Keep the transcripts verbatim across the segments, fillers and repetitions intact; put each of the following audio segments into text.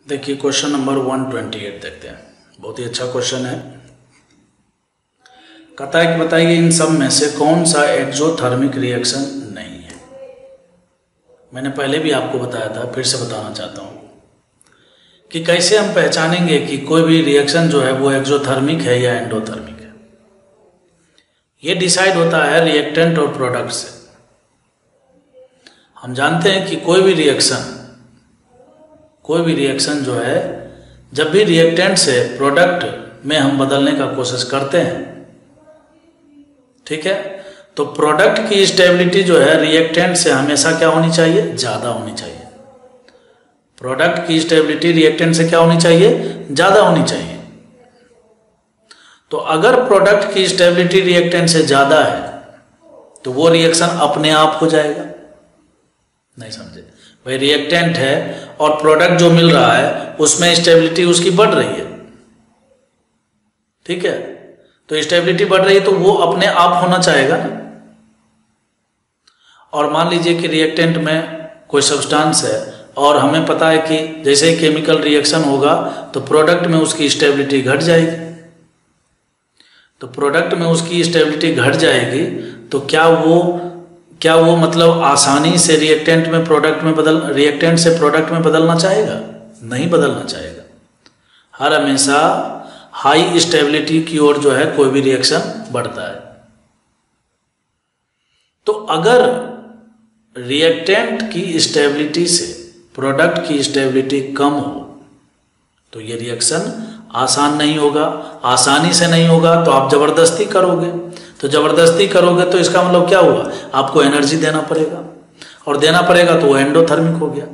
देखिए question number one twenty eight देखते हैं। बहुत ही अच्छा क्वेश्चन है। कहता है कि बताइए इन सब में से कौन सा एक्सोथर्मिक रिएक्शन नहीं है। मैंने पहले भी आपको बताया था, फिर से बताना चाहता हूँ कि कैसे हम पहचानेंगे कि कोई भी रिएक्शन जो है वो एक्सोथर्मिक है या एंडोथर्मिक है। ये डिसाइड होता है रिएक्टेंट और प्रोडक्ट से। हम जानते हैं कि कोई भी रिएक्शन कोई भी रिएक्शन जो है, जब भी रिएक्टेंट से प्रोडक्ट में हम बदलने का कोशिश करते हैं, ठीक है, तो प्रोडक्ट की स्टेबिलिटी जो है रिएक्टेंट से हमेशा क्या होनी चाहिए, ज़्यादा होनी चाहिए। प्रोडक्ट की स्टेबिलिटी रिएक्टेंट से क्या होनी चाहिए, ज़्यादा होनी चाहिए। तो अगर प्रोडक्ट की स्टेबिलिटी रिएक्टेंट से ज़्यादा है तो वो रिएक्शन अपने आप हो जाएगा। नहीं समझे भाई, रिएक्टेंट है और प्रोडक्ट जो मिल रहा है उसमें स्टेबिलिटी उसकी बढ़ रही है, ठीक है, तो स्टेबिलिटी बढ़ रही है तो वो अपने आप होना चाहेगा ना। और मान लीजिए कि रिएक्टेंट में कोई सब्सटेंस है और हमें पता है कि जैसे ही केमिकल रिएक्शन होगा तो प्रोडक्ट में उसकी स्टेबिलिटी घट जाएगी। तो प्रोडक्ट में उसकी स्टेबिलिटी घट जाएगी तो क्या वो क्या वो मतलब आसानी से रिएक्टेंट में प्रोडक्ट में बदल रिएक्टेंट से प्रोडक्ट में बदलना चाहेगा? नहीं बदलना चाहेगा। हर हमेशा हाई स्टेबिलिटी की ओर जो है कोई भी रिएक्शन बढ़ता है। तो अगर रिएक्टेंट की स्टेबिलिटी से प्रोडक्ट की स्टेबिलिटी कम हो तो ये रिएक्शन आसान नहीं होगा, आसानी से नहीं होगा, तो आप जबरदस्ती करोगे। तो जबरदस्ती करोगे तो इसका मतलब क्या हुआ, आपको एनर्जी देना पड़ेगा, और देना पड़ेगा तो वो एंडोथर्मिक हो गया।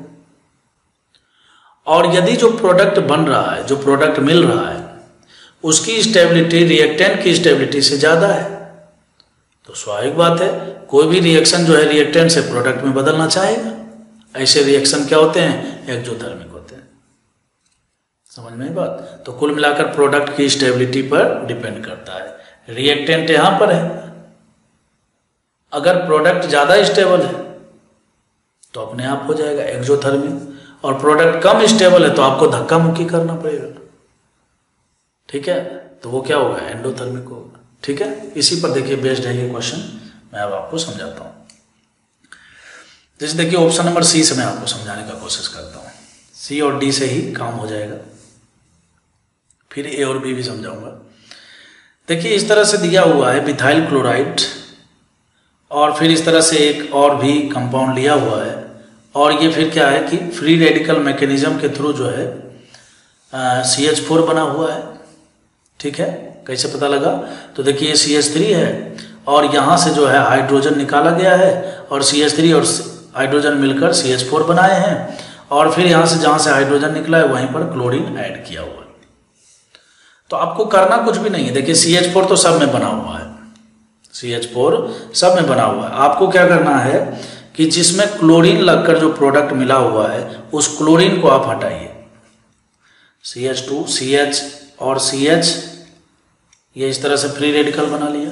और यदि जो प्रोडक्ट बन रहा है, जो प्रोडक्ट मिल रहा है, उसकी स्टेबिलिटी रिएक्टेंट की स्टेबिलिटी से ज़्यादा है, तो स्वाभाविक बात है कोई भी रिएक्शन जो है रिएक्टेंट से प्रोडक्ट में बदलना चाहेगा। ऐसे रिएक्शन क्या होते हैं, एक्सोथर्मिक होते हैं। समझ में बात? तो कुल मिलाकर प्रोडक्ट की स्टेबिलिटी पर डिपेंड करता है। रिएक्टेंट यहां पर है, अगर प्रोडक्ट ज़्यादा स्टेबल है तो अपने आप हो जाएगा एक्सोथर्मिक, और प्रोडक्ट कम स्टेबल है तो आपको धक्का मुक्की करना पड़ेगा, ठीक है, तो वो क्या होगा, एंडोथर्मिक होगा। ठीक है, इसी पर देखिए बेस्ड है ये क्वेश्चन, मैं अब आपको समझाता हूँ। जैसे देखिए ऑप्शन नंबर सी से मैं आपको समझाने का कोशिश करता हूँ। सी और डी से ही काम हो जाएगा, फिर ए और बी भी समझाऊंगा। देखिए इस तरह से दिया हुआ है मिथाइल क्लोराइड, और फिर इस तरह से एक और भी कंपाउंड लिया हुआ है, और ये फिर क्या है कि फ्री रेडिकल मैकेनिज्म के थ्रू जो है सी एच फोर बना हुआ है। ठीक है, कैसे पता लगा, तो देखिए सी एच थ्री है और यहाँ से जो है हाइड्रोजन निकाला गया है, और सी एच थ्री और हाइड्रोजन मिलकर सी एच फोर बनाए हैं, और फिर यहाँ से जहाँ से हाइड्रोजन निकला है वहीं पर क्लोरीन ऐड किया हुआ है। तो आपको करना कुछ भी नहीं है। देखिए सी एच फोर तो सब में बना हुआ है, सी एच फोर सब में बना हुआ है। आपको क्या करना है कि जिसमें क्लोरीन लगकर जो प्रोडक्ट मिला हुआ है उस क्लोरीन को आप हटाइए। C H two, C H और सी एच, ये इस तरह से फ्री रेडिकल बना लिया।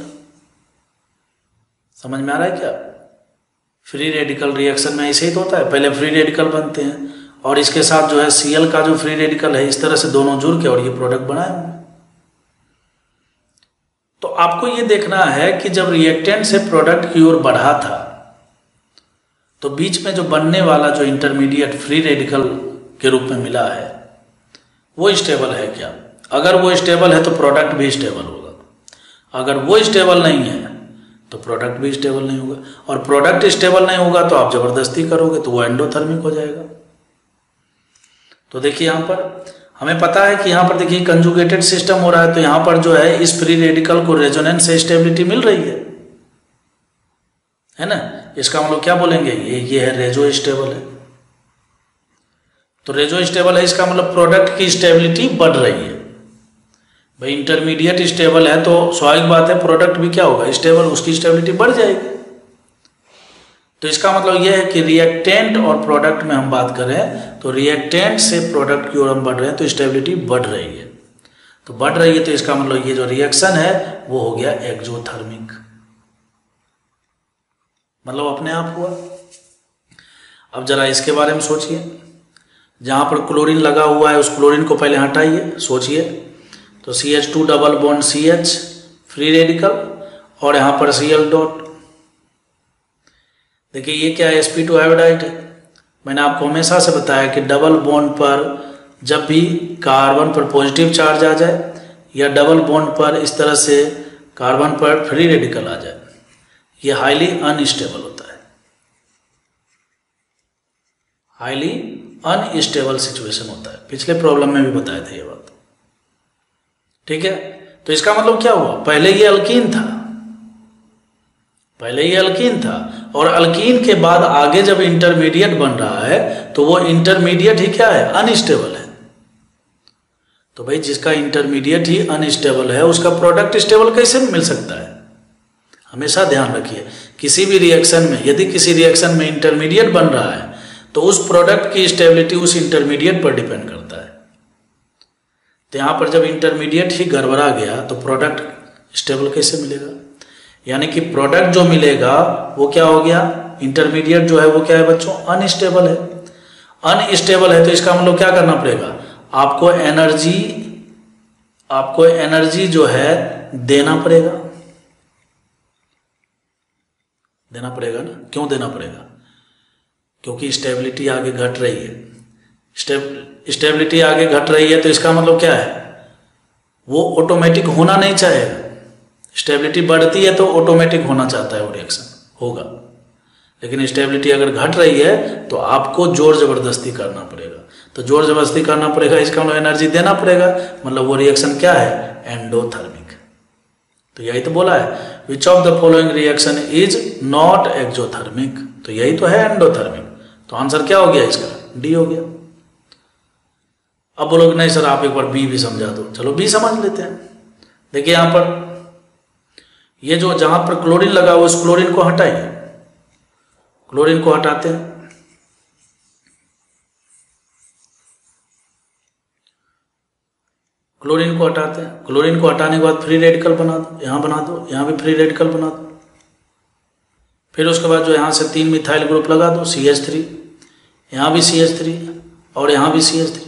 समझ में आ रहा है क्या? फ्री रेडिकल रिएक्शन में ऐसे ही तो होता है, पहले फ्री रेडिकल बनते हैं और इसके साथ जो है Cl का जो फ्री रेडिकल है, इस तरह से दोनों जुड़ के और ये प्रोडक्ट बनाए हुए। तो आपको ये देखना है कि जब रिएक्टेंट से प्रोडक्ट की ओर बढ़ा था तो बीच में जो बनने वाला जो इंटरमीडिएट फ्री रेडिकल के रूप में मिला है वो स्टेबल है क्या। अगर वो स्टेबल है तो प्रोडक्ट भी स्टेबल होगा, अगर वो स्टेबल नहीं है तो प्रोडक्ट भी स्टेबल नहीं होगा, और प्रोडक्ट स्टेबल नहीं होगा तो आप जबरदस्ती करोगे तो वो एंडोथर्मिक हो जाएगा। तो देखिए यहाँ पर हमें पता है कि यहाँ पर देखिए कंजुगेटेड सिस्टम हो रहा है, तो यहाँ पर जो है इस फ्री रेडिकल को रेजोनेंस से स्टेबिलिटी मिल रही है, है ना। इसका मतलब क्या बोलेंगे, ये ये है रेजो स्टेबल है। तो रेजो स्टेबल है, इसका मतलब प्रोडक्ट की स्टेबिलिटी बढ़ रही है। भाई इंटरमीडिएट स्टेबल है तो स्वाभाविक बात है प्रोडक्ट भी क्या होगा, स्टेबल, उसकी स्टेबिलिटी बढ़ जाएगी। तो इसका मतलब यह है कि रिएक्टेंट और प्रोडक्ट में हम बात करें तो रिएक्टेंट से प्रोडक्ट की ओर हम बढ़ रहे हैं तो स्टेबिलिटी बढ़ रही है। तो बढ़ रही है तो इसका मतलब ये जो रिएक्शन है वो हो गया एक्सोथर्मिक, मतलब अपने आप हुआ। अब जरा इसके बारे में सोचिए, जहाँ पर क्लोरीन लगा हुआ है उस क्लोरीन को पहले हटाइए, सोचिए। तो C H two double bond C H free radical और यहाँ पर सी एल डॉट। देखिए ये क्या है, एस पी टू आयोडाइड है। मैंने आपको हमेशा से बताया कि डबल बॉन्ड पर जब भी कार्बन पर पॉजिटिव चार्ज आ जाए या डबल बॉन्ड पर इस तरह से कार्बन पर फ्री रेडिकल आ जाए, ये हाईली अनस्टेबल होता है, हाईली अनस्टेबल सिचुएशन होता है। पिछले प्रॉब्लम में भी बताया था ये बात, ठीक है। तो इसका मतलब क्या हुआ, पहले ये अल्कीन था, पहले ये अल्कीन था और अल्कीन के बाद आगे जब इंटरमीडिएट बन रहा है तो वो इंटरमीडिएट ही क्या है, अनस्टेबल है। तो भाई जिसका इंटरमीडिएट ही अनस्टेबल है उसका प्रोडक्ट स्टेबल कैसे मिल सकता है। हमेशा ध्यान रखिए, किसी भी रिएक्शन में यदि किसी रिएक्शन में इंटरमीडिएट बन रहा है तो उस प्रोडक्ट की स्टेबिलिटी उस इंटरमीडिएट पर डिपेंड करता है। तो यहाँ पर जब इंटरमीडिएट ही गड़बड़ा गया तो प्रोडक्ट स्टेबल कैसे मिलेगा, यानी कि प्रोडक्ट जो मिलेगा वो क्या हो गया, इंटरमीडिएट जो है वो क्या है बच्चों, अनस्टेबल है। अनस्टेबल है तो इसका मतलब क्या करना पड़ेगा, आपको एनर्जी आपको एनर्जी जो है देना पड़ेगा, देना पड़ेगा ना। क्यों देना पड़ेगा, क्योंकि स्टेबिलिटी आगे घट रही है। स्टेब स्टेबिलिटी आगे घट रही है तो इसका मतलब क्या है, वो ऑटोमेटिक होना नहीं चाहेगा। स्टेबिलिटी बढ़ती है तो ऑटोमेटिक होना चाहता है वो रिएक्शन, होगा। लेकिन स्टेबिलिटी अगर घट रही है तो आपको जोर जबरदस्ती करना पड़ेगा। तो जोर जबरदस्ती करना पड़ेगा, इसका मतलब एनर्जी देना पड़ेगा, मतलब वो रिएक्शन क्या है, एंडोथर्मिक। तो यही तो बोला है, which of the following reaction is not exothermic, तो यही तो है एंडोथर्मिक। तो आंसर क्या हो गया इसका, डी हो गया। अब बोलोगे नहीं सर आप एक बार बी भी समझा दो, चलो बी समझ लेते हैं। देखिए यहां पर ये जो जहां पर क्लोरीन लगा हुआ उस क्लोरीन को हटाइए, क्लोरीन को हटाते हैं। क्लोरीन को हटाते हैं, क्लोरीन को हटाने के बाद फ्री रेडिकल बना दो, यहां बना दो, यहां भी फ्री रेडिकल बना दो। फिर उसके बाद जो यहां से तीन मिथाइल ग्रुप लगा दो, सी एच थ्री, यहां भी सी एच थ्री और यहां भी सी एच थ्री।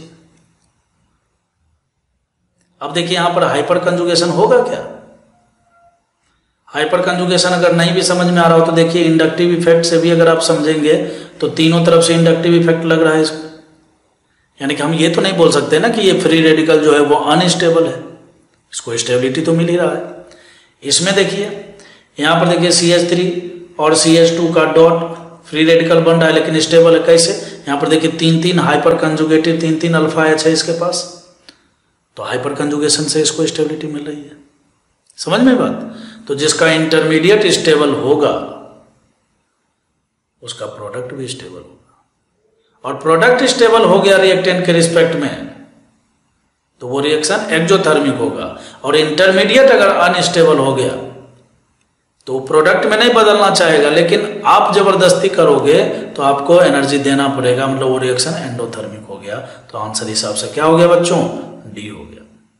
अब देखिए यहां पर हाइपर कंजुगेशन होगा क्या, हाइपर कंजुगेशन अगर नहीं भी समझ में आ रहा हो तो देखिए इंडक्टिव इफेक्ट से भी अगर आप समझेंगे तो तीनों तरफ से इंडक्टिव इफेक्ट लग रहा है इसको। यानी कि हम ये तो नहीं बोल सकते ना कि ये फ्री रेडिकल जो है वो अनस्टेबल है, इसको स्टेबिलिटी तो मिल ही रहा है। इसमें देखिए यहाँ पर देखिए सी एच थ्री और सी एच टू का डॉट फ्री रेडिकल बन रहा है लेकिन स्टेबल है। कैसे, यहाँ पर देखिए तीन तीन हाइपर कंजुगेटेड तीन तीन अल्फा एच है इसके पास, तो हाइपर कंजुगेशन से इसको स्टेबिलिटी मिल रही है। समझ में बात। तो जिसका इंटरमीडिएट स्टेबल होगा उसका प्रोडक्ट भी स्टेबल होगा, और प्रोडक्ट स्टेबल हो गया रिएक्टेंट के रिस्पेक्ट में तो वो रिएक्शन एक्सोथर्मिक होगा। और इंटरमीडिएट अगर अनस्टेबल हो गया तो प्रोडक्ट में नहीं बदलना चाहेगा, लेकिन आप जबरदस्ती करोगे तो आपको एनर्जी देना पड़ेगा, मतलब वो रिएक्शन एंडोथर्मिक हो गया। तो आंसर हिसाब से क्या हो गया बच्चों, डी हो गया।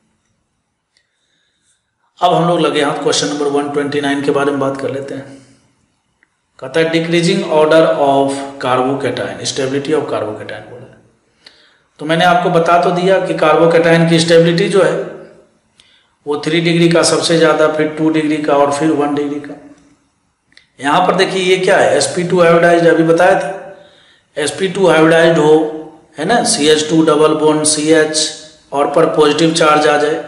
अब हम लोग लगे हाथ question number one twenty nine के बारे में बात कर लेते हैं। कहता है decreasing order of carbocation, stability of carbocation बोला है। तो मैंने आपको बता तो दिया कि कार्बोकैटायन की स्टेबिलिटी जो है वो थ्री डिग्री का सबसे ज्यादा, फिर टू डिग्री का और फिर वन डिग्री का। यहां पर देखिए ये क्या है, एस पी टू आयोडाइज्ड, अभी बताया था एस पी टू आयोडाइज्ड हो, है ना, C H two double bond C H और पर पॉजिटिव चार्ज आ जाए,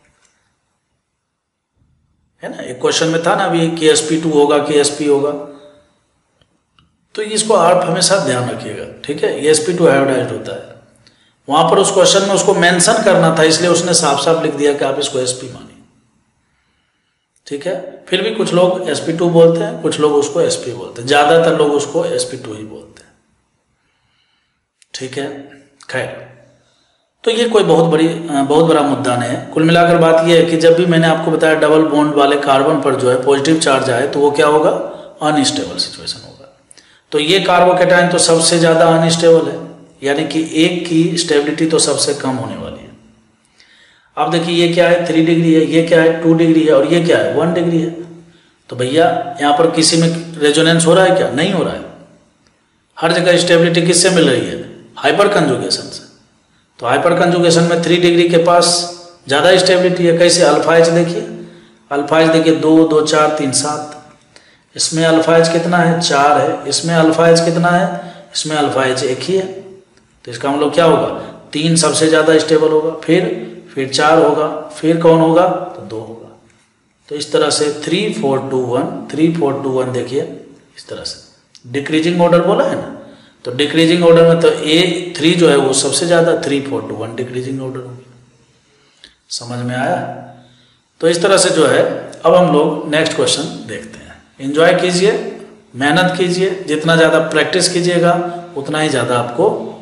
है ना। एक क्वेश्चन में था ना अभी कि एस पी टू होगा कि एस पी होगा, तो इसको आप हमेशा ध्यान रखिएगा, ठीक है। ये एस पी टू आयोडाइज्ड होता है, वहां पर उस क्वेश्चन में उसको मेंशन करना था, इसलिए उसने साफ साफ लिख दिया कि आप इसको एस पी मानिए, ठीक है। फिर भी कुछ लोग एस पी टू बोलते हैं, कुछ लोग उसको एस पी बोलते हैं, ज्यादातर लोग उसको एस पी टू ही बोलते हैं, ठीक है। खैर, तो ये कोई बहुत बड़ी बहुत बड़ा मुद्दा नहीं है। कुल मिलाकर बात ये है कि जब भी मैंने आपको बताया डबल बॉन्ड वाले कार्बन पर जो है पॉजिटिव चार्ज आए तो वो क्या होगा, अनस्टेबल सिचुएशन होगा। तो ये कार्बोकैटायन तो सबसे ज्यादा अनस्टेबल है, यानी कि एक की स्टेबिलिटी तो सबसे कम होने वाली है। अब देखिए ये क्या है, थ्री डिग्री है, ये क्या है, टू डिग्री है, और ये क्या है, वन डिग्री है। तो भैया यहाँ पर किसी में रेजोनेंस हो रहा है क्या, नहीं हो रहा है। हर जगह स्टेबिलिटी किससे मिल रही है, हाइपर कंजुगेशन से। तो हाइपर कंजुगेशन में थ्री डिग्री के पास ज़्यादा स्टेबिलिटी है। कैसे? अल्फा एच देखिए, अल्फा एच देखिए दो दो चार तीन सात, इसमें अल्फा एच कितना है? चार है। इसमें अल्फा एच कितना है? इसमें अल्फा एच एक ही है। तो इसका मतलब क्या होगा? तीन सबसे ज़्यादा स्टेबल होगा, फिर फिर चार होगा, फिर कौन होगा? तो दो होगा। तो इस तरह से three four two one, three four two one देखिए इस तरह से डिक्रीजिंग ऑर्डर बोला है ना। तो डिक्रीजिंग ऑर्डर में तो ए थ्री जो है वो सबसे ज़्यादा, three four two one decreasing order होगी। समझ में आया? तो इस तरह से जो है अब हम लोग नेक्स्ट क्वेश्चन देखते हैं। एंजॉय कीजिए, मेहनत कीजिए, जितना ज़्यादा प्रैक्टिस कीजिएगा उतना ही ज़्यादा आपको